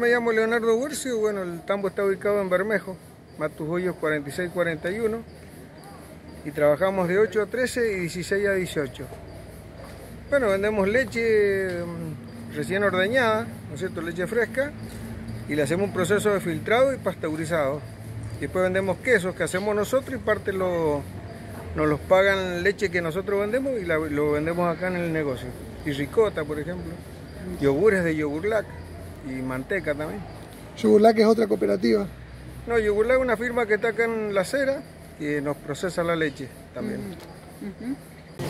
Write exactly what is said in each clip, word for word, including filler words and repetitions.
me llamo Leonardo Burcio, bueno, el tambo está ubicado en Bermejo, Matus Hoyos cuarenta y seis cuarenta y uno, y trabajamos de ocho a trece y dieciséis a dieciocho. Bueno, vendemos leche recién ordeñada, ¿no es cierto?, leche fresca, y le hacemos un proceso de filtrado y pasteurizado. Y después vendemos quesos que hacemos nosotros y parte lo, nos los pagan leche que nosotros vendemos y la, lo vendemos acá en el negocio. Y ricota, por ejemplo, yogures de Yogurlac y manteca también. Yogurlac es otra cooperativa. No, Yogurlac es una firma que está acá en La Acera que nos procesa la leche también. Mm. Uh-huh.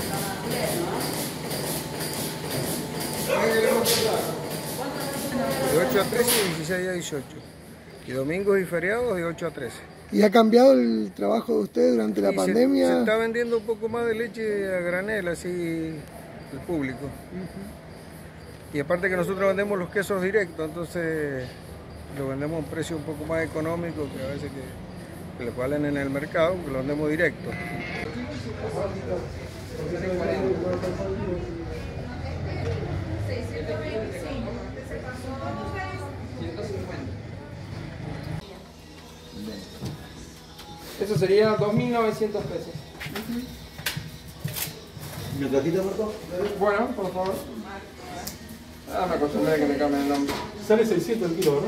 De ocho a trece y dieciséis a dieciocho. Y domingos y feriados de ocho a trece. ¿Y ha cambiado el trabajo de usted durante la sí, pandemia? Se, se está vendiendo un poco más de leche a granel, así, al público. Uh-huh. Y aparte que nosotros vendemos los quesos directos, entonces lo vendemos a un precio un poco más económico que a veces que, que lo valen en el mercado, que lo vendemos directo. Eso sería dos mil novecientos pesos. ¿Me platita, por favor? Bueno, por favor. Ah, me acostumbré a que me cambien el nombre. Sale seiscientos el kilo, ¿no?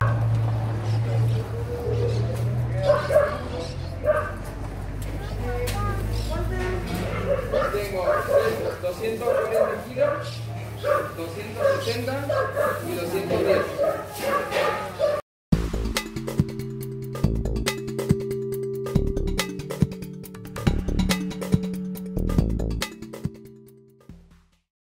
Tengo doscientos cuarenta kilos, doscientos sesenta y doscientos diez.